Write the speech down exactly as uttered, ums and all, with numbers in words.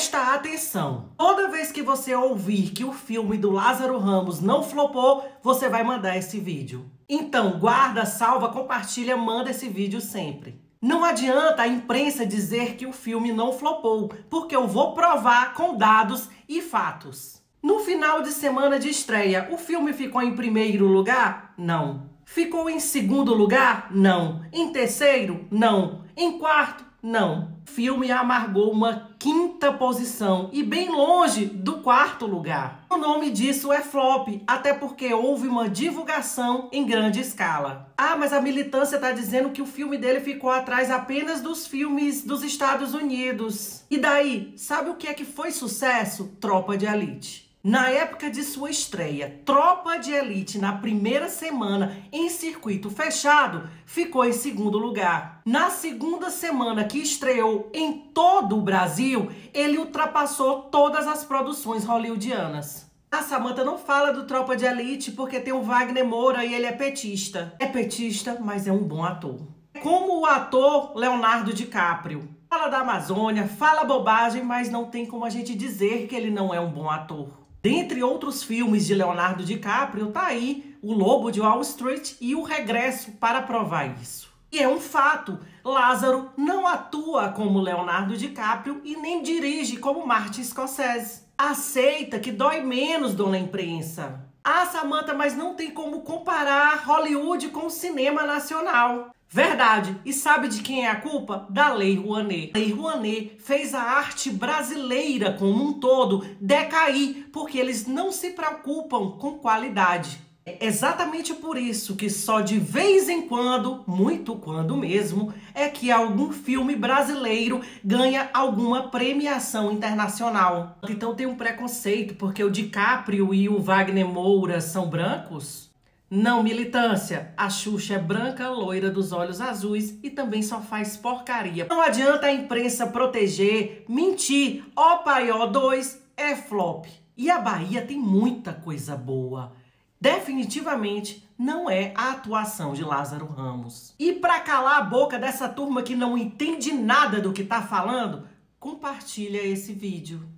Presta atenção. Toda vez que você ouvir que o filme do Lázaro Ramos não flopou, você vai mandar esse vídeo. Então, guarda, salva, compartilha, manda esse vídeo sempre. Não adianta a imprensa dizer que o filme não flopou, porque eu vou provar com dados e fatos. No final de semana de estreia, o filme ficou em primeiro lugar? Não. Ficou em segundo lugar? Não. Em terceiro? Não. Em quarto? Não. O filme amargou uma quinta posição e bem longe do quarto lugar. O nome disso é flop, até porque houve uma divulgação em grande escala. Ah, mas a militância está dizendo que o filme dele ficou atrás apenas dos filmes dos Estados Unidos. E daí, sabe o que é que foi sucesso? Tropa de Elite. Na época de sua estreia, Tropa de Elite, na primeira semana em circuito fechado, ficou em segundo lugar. Na segunda semana que estreou em todo o Brasil, ele ultrapassou todas as produções hollywoodianas. A Samantha não fala do Tropa de Elite porque tem o Wagner Moura e ele é petista. É petista, mas é um bom ator. Como o ator Leonardo DiCaprio. Fala da Amazônia, fala bobagem, mas não tem como a gente dizer que ele não é um bom ator. Dentre outros filmes de Leonardo DiCaprio, tá aí O Lobo de Wall Street e O Regresso para provar isso. E é um fato, Lázaro não atua como Leonardo DiCaprio e nem dirige como Martin Scorsese. Aceita que dói menos, dona imprensa. Ah, Samantha, mas não tem como comparar Hollywood com o cinema nacional. Verdade. E sabe de quem é a culpa? Da Lei Rouanet. A Lei Rouanet fez a arte brasileira como um todo decair, porque eles não se preocupam com qualidade. É exatamente por isso que só de vez em quando, muito quando mesmo, é que algum filme brasileiro ganha alguma premiação internacional. Então tem um preconceito porque o DiCaprio e o Wagner Moura são brancos? Não, militância. A Xuxa é branca, loira, dos olhos azuis e também só faz porcaria. Não adianta a imprensa proteger, mentir. Ó Paió dois é flop. E a Bahia tem muita coisa boa. Definitivamente não é a atuação de Lázaro Ramos. E para calar a boca dessa turma que não entende nada do que tá falando, compartilha esse vídeo.